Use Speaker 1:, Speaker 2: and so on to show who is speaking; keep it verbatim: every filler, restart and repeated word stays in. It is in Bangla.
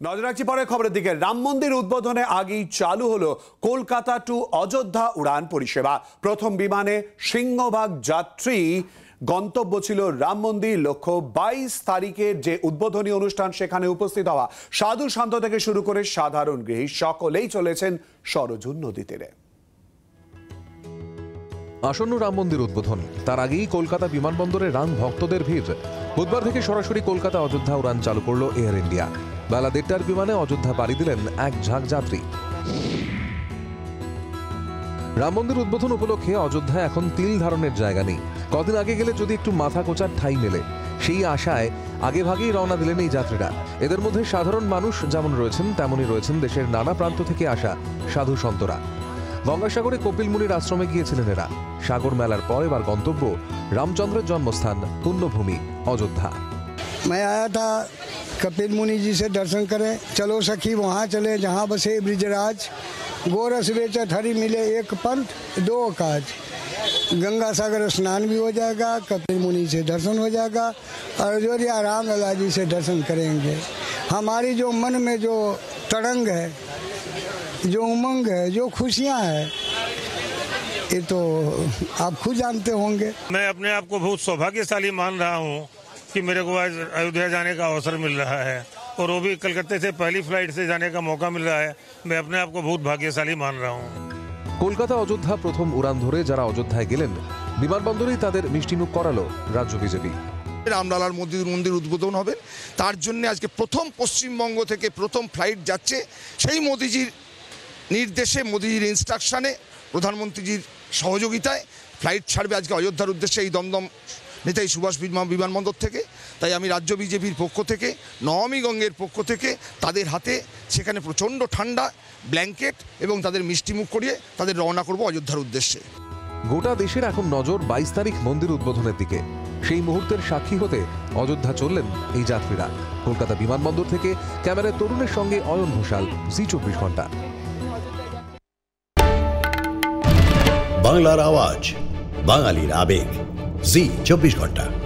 Speaker 1: নজর রাখছি পরের খবরের দিকে। রাম মন্দির উদ্বোধনে আগেই চালু হলো কলকাতা টু অযোধ্যা উড়ান পরিষেবা। প্রথম বিমানে সিংহভাগ যাত্রী গন্তব্য ছিল রাম মন্দির। লক্ষ্য বাইশ তারিখের যে উদ্বোধনী অনুষ্ঠান, সেখানে উপস্থিত হওয়া সাধু সন্ত থেকে শুরু করে সাধারণ গৃহী সকলেই চলেছেন সরজু নদী তীরে।
Speaker 2: আসন্ন রাম মন্দির উদ্বোধন, তার আগেই কলকাতা বিমানবন্দরে রাম ভক্তদের ভিড়। বুধবার থেকে সরাসরি কলকাতা অযোধ্যা উড়ান চালু করল এয়ার ইন্ডিয়া। বেলা দেড়টার বিমানে অযোধ্যা পাড়ি দিলেন এক ঝাঁক যাত্রী। রাম মন্দির উদ্বোধন উপলক্ষে অযোধ্যায় এখন তিল ধারণের জায়গা নেই। কদিন আগে গেলে যদি একটু মাথা কোচার ঠাঁই মেলে, সেই আশায় আগে ভাগেই রওনা দিলেন এই যাত্রীরা। এদের মধ্যে সাধারণ মানুষ যেমন রয়েছেন, তেমনই রয়েছেন দেশের নানা প্রান্ত থেকে আসা সাধু সন্তরা। গঙ্গাসাগরে কপিল মুনির আশ্রমে গিয়েছিলেন এরা। সাগর মেলার পর এবার গন্তব্য রামচন্দ্রের জন্মস্থান পুণ্যভূমি অযোধ্যা।
Speaker 3: मैं आया था कपिल मुनि जी से दर्शन करें, चलो सखी वहाँ चले जहाँ बसे ब्रिजराज। गोरस बेचत हरि मिले एक पंथ दो काज। गंगा सागर स्नान भी हो जाएगा, कपिल मुनि से दर्शन हो जाएगा और अयोध्या राम लला जी से दर्शन करेंगे। हमारी जो मन में जो तरंग है, जो उमंग है, जो खुशियाँ हैं, ये तो आप खुद जानते होंगे।
Speaker 4: मैं अपने आप को बहुत सौभाग्यशाली मान रहा हूँ कि मेरे को आज अयोध्या जाने का अवसर मिल रहा है, और वो भी कलकत्ते से पहली फ्लाइट से जाने का मौका मिल रहा है। मैं अपने आप को बहुत भाग्यशाली मान रहा हूँ।
Speaker 2: কলকাতা অযোধ্যা প্রথম উড়ান ধরে যারা অযোধ্যায় গেলেন, বিমানবন্দরেই তাদের মিষ্টিমুখ করালো রাজ্য বিজেপি।
Speaker 5: রামলালার মন্দির মন্দির উদ্বোধন হবে, তার জন্য আজকে প্রথম পশ্চিমবঙ্গ থেকে প্রথম ফ্লাইট যাচ্ছে। সেই মোদিজির নির্দেশে, মোদিজির ইনস্ট্রাকশনে, প্রধানমন্ত্রীজির সহযোগিতায় ফ্লাইট ছাড়বে আজকে অযোধ্যার উদ্দেশ্যে এই দমদম নেতাজি সুভাষ বিমানবন্দর থেকে। তাই আমি রাজ্য বিজেপির পক্ষ থেকে, নমামি গঙ্গের পক্ষ থেকে তাদের হাতে সেখানে প্রচণ্ড ঠান্ডা ব্ল্যাঙ্কেট এবং তাদের মিষ্টিমুখ করিয়ে তাদের রওনা করব অযোধ্যার উদ্দেশ্যে।
Speaker 2: গোটা দেশের এখন নজর বাইশ তারিখ মন্দির উদ্বোধনের দিকে। সেই মুহূর্তের সাক্ষী হতে অযোধ্যা চললেন এই যাত্রীরা। কলকাতা বিমানবন্দর থেকে ক্যামেরায় তরুণের সঙ্গে অয়ন ঘোষাল, জি চব্বিশ ঘন্টা।
Speaker 6: বাংলার আওয়াজ, বাঙালির আবেগ, জি চব্বিশ ঘন্টা।